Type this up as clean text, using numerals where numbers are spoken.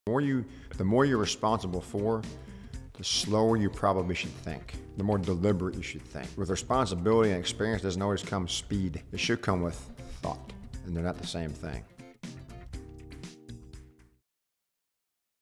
The more you're responsible for, the slower you probably should think, the more deliberate you should think. With responsibility and experience doesn't always come speed. It should come with thought, and they're not the same thing.